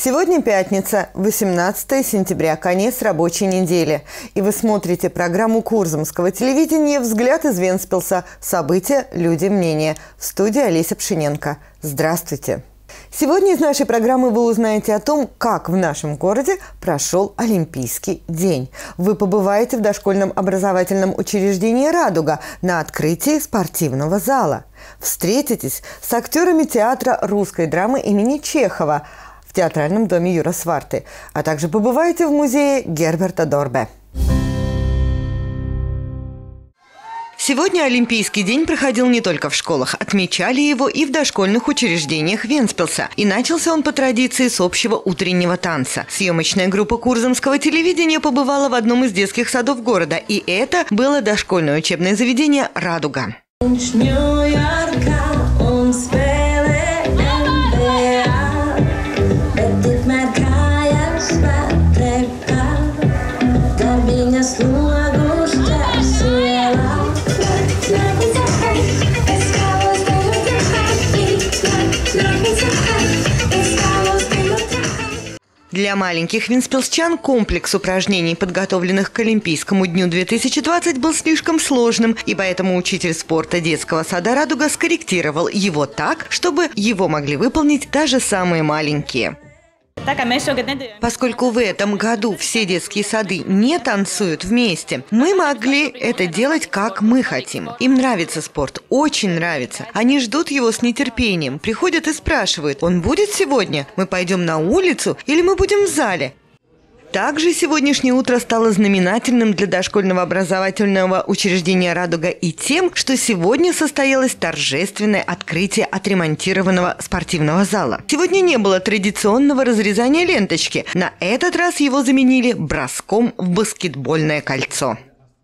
Сегодня пятница, 18 сентября, конец рабочей недели. И вы смотрите программу Курзамского телевидения «Взгляд из Вентспилса. События, люди, мнения». В студии Олеся Пшененко. Здравствуйте. Сегодня из нашей программы вы узнаете о том, как в нашем городе прошел Олимпийский день. Вы побываете в дошкольном образовательном учреждении «Радуга» на открытии спортивного зала. Встретитесь с актерами театра русской драмы имени Чехова в театральном доме Юра Сварты, а также побываете в музее Герберта Дорбе. Сегодня Олимпийский день проходил не только в школах. Отмечали его и в дошкольных учреждениях Вентспилса. И начался он по традиции с общего утреннего танца. Съемочная группа Курзамского телевидения побывала в одном из детских садов города. И это было дошкольное учебное заведение «Радуга». Для маленьких вентспилсчан комплекс упражнений, подготовленных к Олимпийскому дню 2020, был слишком сложным, и поэтому учитель спорта детского сада «Радуга» скорректировал его так, чтобы его могли выполнить даже самые маленькие. Поскольку в этом году все детские сады не танцуют вместе, мы могли это делать, как мы хотим. Им нравится спорт, очень нравится. Они ждут его с нетерпением, приходят и спрашивают: он будет сегодня? Мы пойдем на улицу или мы будем в зале? Также сегодняшнее утро стало знаменательным для дошкольного образовательного учреждения «Радуга» и тем, что сегодня состоялось торжественное открытие отремонтированного спортивного зала. Сегодня не было традиционного разрезания ленточки. На этот раз его заменили броском в баскетбольное кольцо.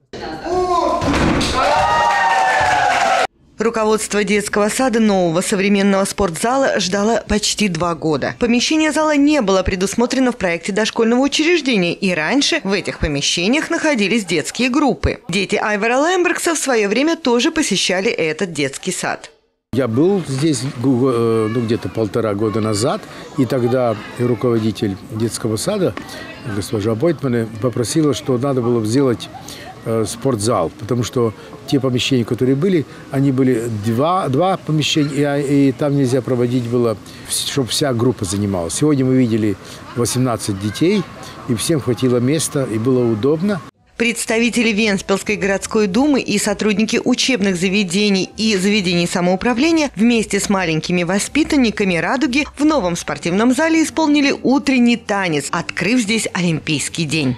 Руководство детского сада нового современного спортзала ждало почти 2 года. Помещение зала не было предусмотрено в проекте дошкольного учреждения, и раньше в этих помещениях находились детские группы. Дети Айвара Лембергса в свое время тоже посещали этот детский сад. Я был здесь где-то 1,5 года назад, и тогда руководитель детского сада, госпожа Бойтман, попросила, что надо было сделать спортзал, потому что те помещения, которые были, они были два помещения, и там нельзя проводить было, чтобы вся группа занималась. Сегодня мы видели 18 детей, и всем хватило места, и было удобно. Представители Вентспилской городской думы и сотрудники учебных заведений и заведений самоуправления вместе с маленькими воспитанниками «Радуги» в новом спортивном зале исполнили утренний танец, открыв здесь Олимпийский день.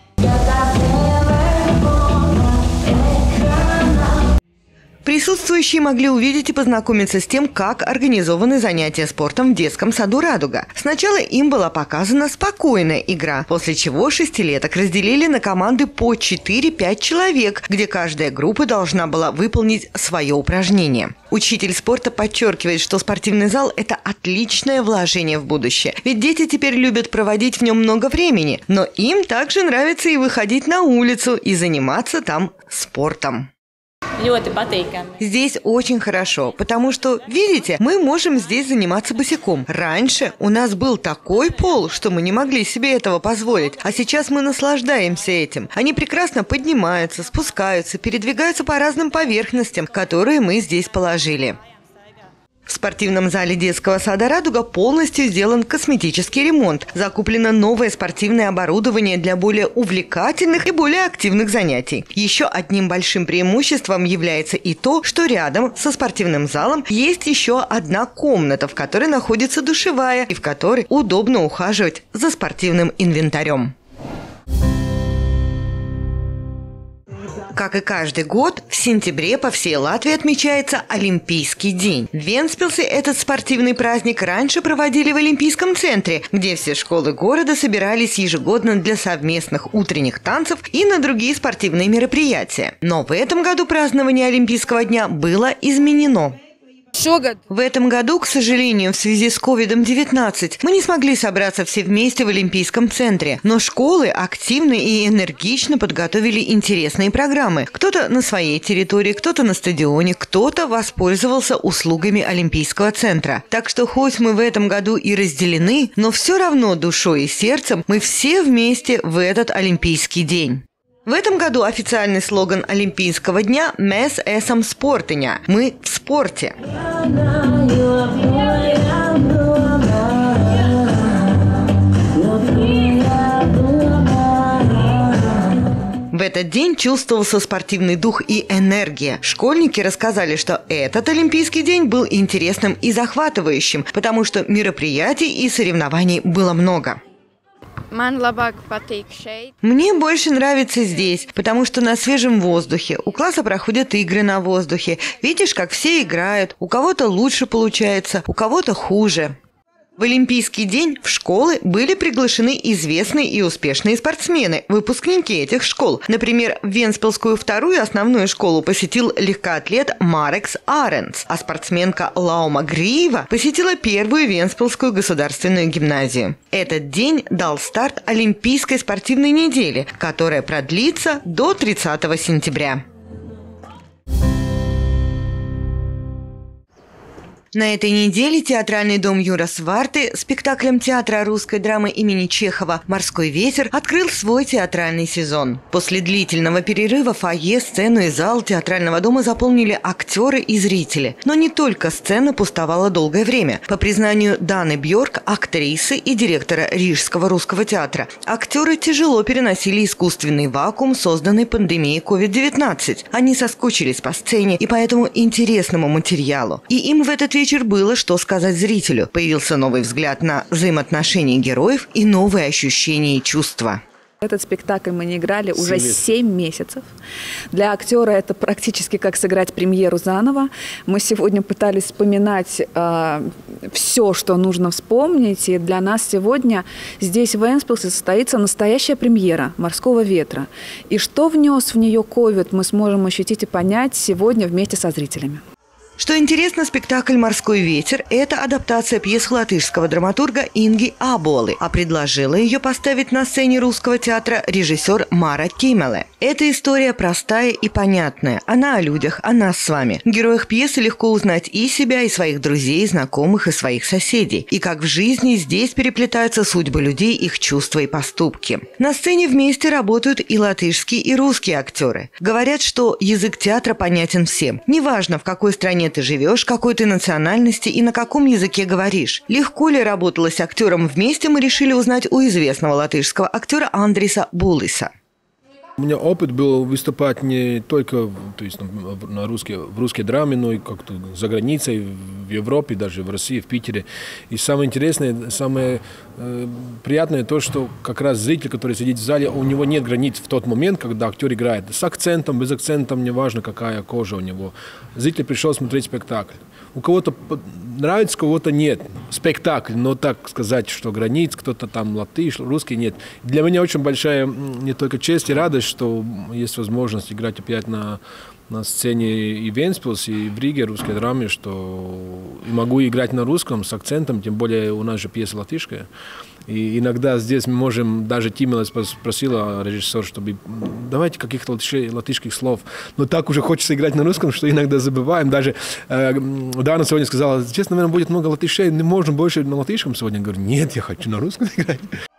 Присутствующие могли увидеть и познакомиться с тем, как организованы занятия спортом в детском саду «Радуга». Сначала им была показана спокойная игра, после чего шестилеток разделили на команды по 4-5 человек, где каждая группа должна была выполнить свое упражнение. Учитель спорта подчеркивает, что спортивный зал – это отличное вложение в будущее. Ведь дети теперь любят проводить в нем много времени, но им также нравится и выходить на улицу и заниматься там спортом. Здесь очень хорошо, потому что, видите, мы можем здесь заниматься босиком. Раньше у нас был такой пол, что мы не могли себе этого позволить, а сейчас мы наслаждаемся этим. Они прекрасно поднимаются, спускаются, передвигаются по разным поверхностям, которые мы здесь положили. В спортивном зале детского сада «Радуга» полностью сделан косметический ремонт. Закуплено новое спортивное оборудование для более увлекательных и более активных занятий. Еще одним большим преимуществом является и то, что рядом со спортивным залом есть еще одна комната, в которой находится душевая и в которой удобно ухаживать за спортивным инвентарем. Как и каждый год, в сентябре по всей Латвии отмечается Олимпийский день. В Вентспилсе этот спортивный праздник раньше проводили в Олимпийском центре, где все школы города собирались ежегодно для совместных утренних танцев и на другие спортивные мероприятия. Но в этом году празднование Олимпийского дня было изменено. В этом году, к сожалению, в связи с COVID-19 мы не смогли собраться все вместе в Олимпийском центре, но школы активно и энергично подготовили интересные программы. Кто-то на своей территории, кто-то на стадионе, кто-то воспользовался услугами Олимпийского центра. Так что хоть мы в этом году и разделены, но все равно душой и сердцем мы все вместе в этот Олимпийский день. В этом году официальный слоган Олимпийского дня «Mēs esam sportiņā» – «Мы в спорте». В этот день чувствовался спортивный дух и энергия. Школьники рассказали, что этот Олимпийский день был интересным и захватывающим, потому что мероприятий и соревнований было много. Мне больше нравится здесь, потому что на свежем воздухе. У класса проходят игры на воздухе. Видишь, как все играют. У кого-то лучше получается, у кого-то хуже. В Олимпийский день в школы были приглашены известные и успешные спортсмены, выпускники этих школ. Например, Венспилскую вторую основную школу посетил легкоатлет Марекс Аренс, а спортсменка Лаума Гриева посетила первую Венспилскую государственную гимназию. Этот день дал старт Олимпийской спортивной неделе, которая продлится до 30 сентября. На этой неделе театральный дом Юра Сварты спектаклем театра русской драмы имени Чехова «Морской ветер» открыл свой театральный сезон. После длительного перерыва фойе, сцену и зал театрального дома заполнили актеры и зрители. Но не только сцена пустовала долгое время. По признанию Даны Бьорк, актрисы и директора Рижского русского театра, актеры тяжело переносили искусственный вакуум, созданный пандемией COVID-19. Они соскучились по сцене и по этому интересному материалу. И им в этот вечер было что сказать зрителю. Появился новый взгляд на взаимоотношения героев и новые ощущения и чувства. Этот спектакль мы не играли уже 7 месяцев. Для актера это практически как сыграть премьеру заново. Мы сегодня пытались вспоминать все, что нужно вспомнить. И для нас сегодня здесь в Венспилсе состоится настоящая премьера «Морского ветра». И что внес в нее COVID, мы сможем ощутить и понять сегодня вместе со зрителями. Что интересно, спектакль «Морской ветер» – это адаптация пьесы латышского драматурга Инги Аболы, а предложила ее поставить на сцене русского театра режиссер Мара Кимеле. Эта история простая и понятная. Она о людях, о нас с вами. В героях пьесы легко узнать и себя, и своих друзей, знакомых, и своих соседей. И как в жизни здесь переплетаются судьбы людей, их чувства и поступки. На сцене вместе работают и латышские, и русские актеры. Говорят, что язык театра понятен всем. Неважно, в какой стране ты живешь, какой ты национальности и на каком языке говоришь. Легко ли работалось актером вместе, мы решили узнать у известного латышского актера Андриса Булиса. У меня опыт был выступать не только в русской драме, но и как-то за границей, в Европе, даже в России, в Питере. И самое интересное, самое приятное то, что как раз зритель, который сидит в зале, у него нет границ в тот момент, когда актер играет. С акцентом, без акцента, неважно, какая кожа у него. Зритель пришел смотреть спектакль. У кого-то нравится, у кого-то нет. Спектакль, но так сказать, что границ, кто-то там латыш, русский нет. Для меня очень большая не только честь и радость, что есть возможность играть опять на сцене и в Венспилсе, и в Риге русской драме, что и могу играть на русском с акцентом, тем более у нас же пьеса латышская. И иногда здесь мы можем, даже Тимела спросила режиссер, чтобы давайте каких-то латышских слов. Но так уже хочется играть на русском, что иногда забываем. Даже Дана сегодня сказала, здесь, наверное, будет много латышей, не можем больше на латышском сегодня. Я говорю, нет, я хочу на русском играть.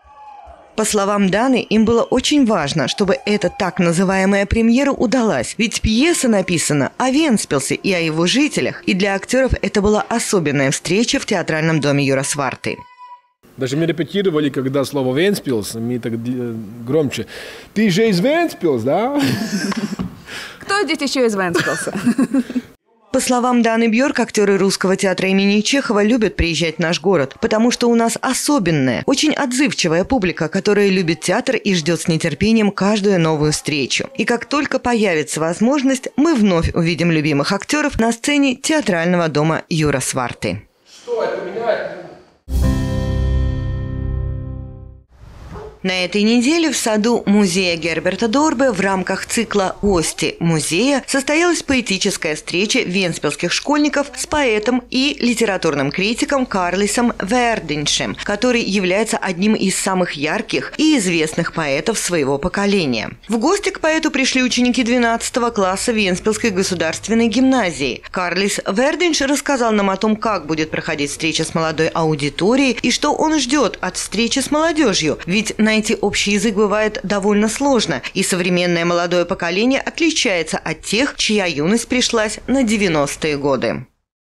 По словам Даны, им было очень важно, чтобы эта так называемая премьера удалась. Ведь пьеса написана о Венспилсе и о его жителях. И для актеров это была особенная встреча в театральном доме Юра Сварты. Даже мы репетировали, когда слово «Венспилс», мы так громче. Ты же из Венспилс, да? Кто здесь еще из Венспилса? По словам Даны Бьорк, актеры русского театра имени Чехова любят приезжать в наш город, потому что у нас особенная, очень отзывчивая публика, которая любит театр и ждет с нетерпением каждую новую встречу. И как только появится возможность, мы вновь увидим любимых актеров на сцене театрального дома Юра Сварты. Что это меняет? На этой неделе в саду музея Герберта Дорбе в рамках цикла «Гости музея» состоялась поэтическая встреча венспилских школьников с поэтом и литературным критиком Карлисом Вердиншем, который является одним из самых ярких и известных поэтов своего поколения. В гости к поэту пришли ученики 12 класса Венспилской государственной гимназии. Карлис Вердинш рассказал нам о том, как будет проходить встреча с молодой аудиторией и что он ждет от встречи с молодежью, ведь найти общий язык бывает довольно сложно, и современное молодое поколение отличается от тех, чья юность пришлась на 90-е годы.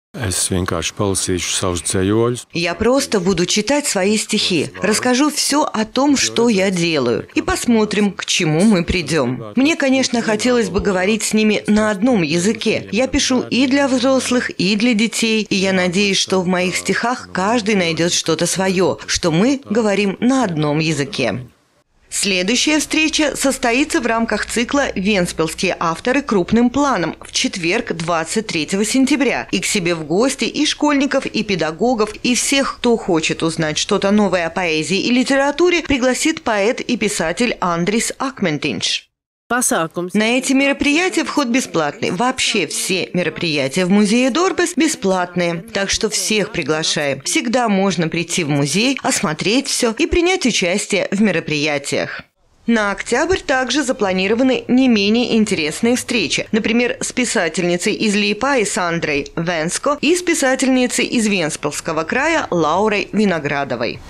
Я просто буду читать свои стихи, расскажу все о том, что я делаю, и посмотрим, к чему мы придем. Мне, конечно, хотелось бы говорить с ними на одном языке. Я пишу и для взрослых, и для детей, и я надеюсь, что в моих стихах каждый найдет что-то свое, что мы говорим на одном языке. Следующая встреча состоится в рамках цикла «Венспилские авторы крупным планом» в четверг, 23 сентября. И к себе в гости и школьников, и педагогов, и всех, кто хочет узнать что-то новое о поэзии и литературе, пригласит поэт и писатель Андрис Акментинш. На эти мероприятия вход бесплатный. Вообще все мероприятия в музее Дорбес бесплатные. Так что всех приглашаем. Всегда можно прийти в музей, осмотреть все и принять участие в мероприятиях. На октябрь также запланированы не менее интересные встречи. Например, с писательницей из Лиепаи Сандрой Венско и с писательницей из Венспилского края Лаурой Виноградовой.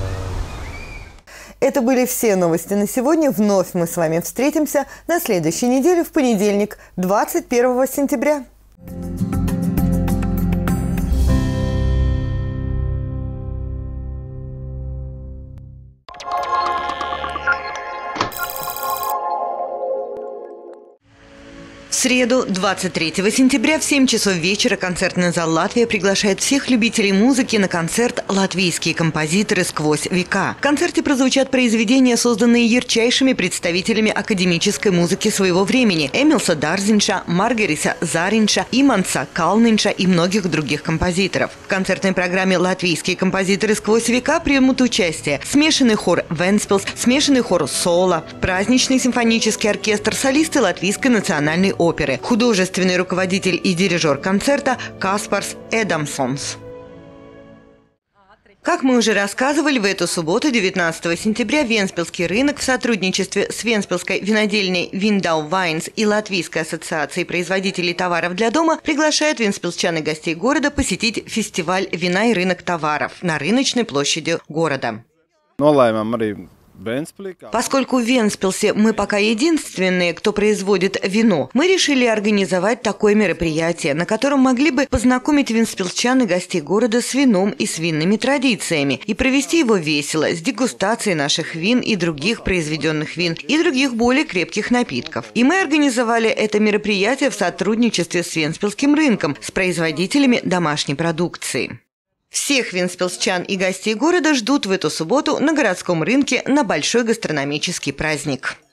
Это были все новости на сегодня. Вновь мы с вами встретимся на следующей неделе в понедельник, 21 сентября. В среду, 23 сентября в 7 часов вечера концертный зал «Латвия» приглашает всех любителей музыки на концерт «Латвийские композиторы сквозь века». В концерте прозвучат произведения, созданные ярчайшими представителями академической музыки своего времени – Эмилса Дарзинша, Маргариса Заринша, Иманса Калнинша и многих других композиторов. В концертной программе «Латвийские композиторы сквозь века» примут участие смешанный хор «Венспилс», смешанный хор «Сола», праздничный симфонический оркестр, солисты Латвийской национальной оперы, художественный руководитель и дирижер концерта Каспарс Эдамсонс. Как мы уже рассказывали, в эту субботу, 19 сентября, Венспилский рынок в сотрудничестве с Венспилской винодельней Виндау Вайнс и Латвийской ассоциацией производителей товаров для дома приглашает венспилсчан и гостей города посетить фестиваль вина и рынок товаров на рыночной площади города. Поскольку в Венспилсе мы пока единственные, кто производит вино, мы решили организовать такое мероприятие, на котором могли бы познакомить венспилсчан и гостей города с вином и с винными традициями и провести его весело, с дегустацией наших вин и других произведенных вин и других более крепких напитков. И мы организовали это мероприятие в сотрудничестве с Венспилским рынком, с производителями домашней продукции. Всех венспилсчан и гостей города ждут в эту субботу на городском рынке на большой гастрономический праздник.